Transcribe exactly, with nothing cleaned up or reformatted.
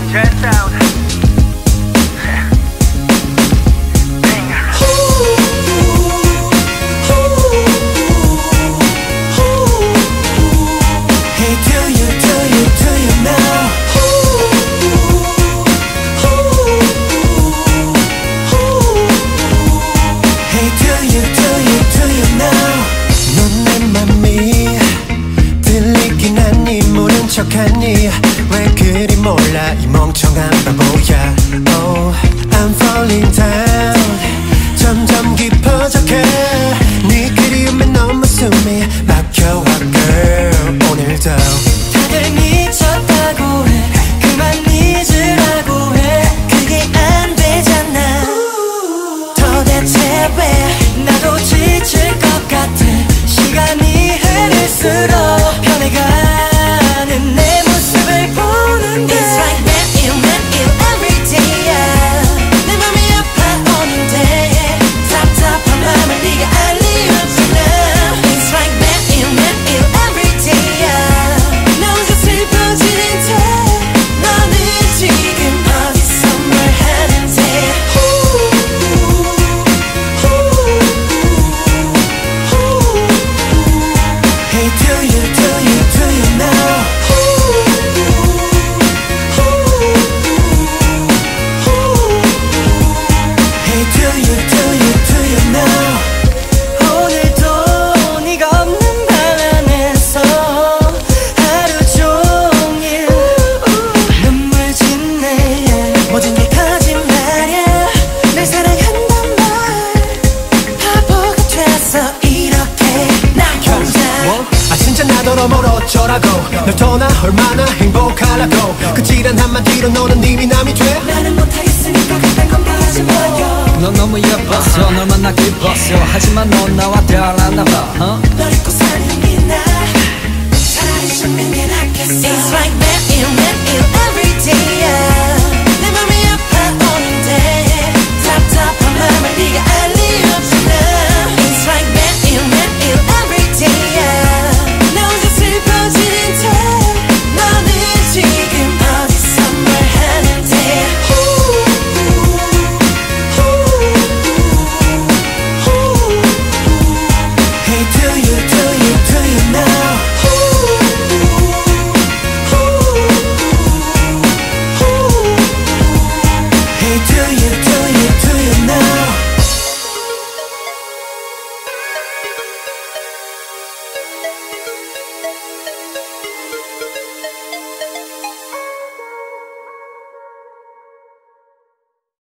Jazz sound. Hey, do you, do you, do you know? Hey, do you, do you, do you know? 넌 내 맘이 들리긴 하니 모른 척하니 왜 그리 몰라 이 멍청한 바보야. Oh, I'm falling down. 점점 깊어져가 네 그리움에 너무 숨이 막혀와 girl. 오늘도 다들 미쳤다고 해. 그만 잊으라고 해. 그게 안 되잖아. 도대체 왜 나도 지칠 것 같아. 시간이 흐를수록 변해가는 내 모습을 보는 게 It's like that you, that you every day. 내 맘이 아파오는데 답답한 맘을 네가 알리었잖아. It's like that you, that you every day. 나 혼자 슬퍼지는데 너는 지금 어디서 뭘 하는데. Hey, do you, do you, do you know? Hey, do you, do you, do you know? 오늘도 네가 없는 방 안에서 하루 종일 눈물 짓네. 모든 게 거짓말이야. 날 사랑한단 말 바보가 돼서 이렇게 나 혼자. 아 진짜 나더러 뭘 어쩌라고 널 떠나 얼마나 행복하라고 그 지란 한마디로 너는 이미 남이 돼. 나는 못하겠으니까 그딴 걱정하지 마요. 넌 너무 예뻤어 널 만나 기뻤어 하지만 넌 나와 달랐나봐 어? 널 잊고